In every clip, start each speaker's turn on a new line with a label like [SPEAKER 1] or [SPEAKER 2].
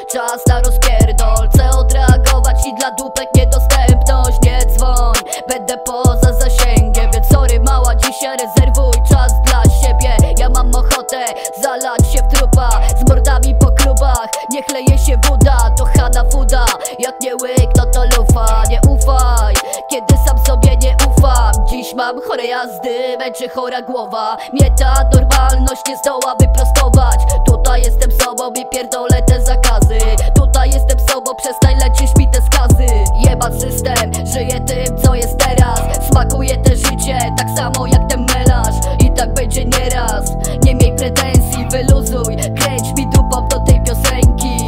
[SPEAKER 1] czas na rozpierdol. Chcę odreagować i dla dupek niedostępność. Nie dzwoń, będę poza zasięgiem. Więc sorry mała, dzisiaj rezerwuj czas dla siebie. Ja mam ochotę zalać się w trupa, z mordami po klubach. Niech leje się woda, to Hana Fuda. Jak nie łyk, no to lufa. Nie ufaj, kiedy sam sobie nie ufam. Dziś mam chore jazdy, męczy chora głowa. Mnie ta normalność nie zdoła wyprostować. Tutaj jestem sobą i pierdolę te zakazy. Tutaj jestem sobą, przestań lecisz mi te skazy. Jebać system, żyję tym co jest teraz. Smakuje te życie, tak samo jak ten melanż. I tak będzie nieraz. Nie miej pretensji, wyluzuj. Kręć mi dupą do tej piosenki.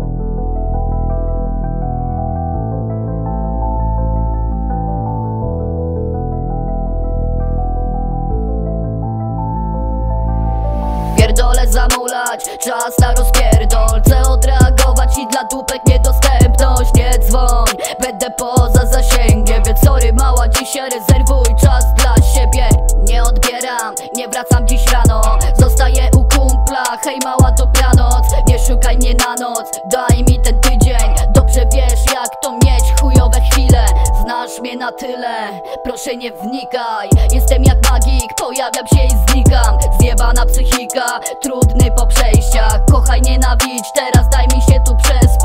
[SPEAKER 1] Pierdolę zamulać, czas na rozpierdol. Chcę odreagować i dla dupek niedostępność. Nie dzwoń, będę poza zasięgiem. Więc sorry mała, dzisiaj rezerwuj czas dla siebie. Nie odbieram, nie wracam dziś rano. Zostaję u kumpla, hej mała dobranoc. Nie szukaj mnie na noc, daj mi ten tydzień. Dobrze wiesz jak to mieć chujowe chwile. Znasz mnie na tyle, proszę nie wnikaj. Jestem jak magik, pojawiam się i znikam. Zjebana psychika, trudny po przejściach. Kochaj, nienawidź, teraz daj mi się tu przespać.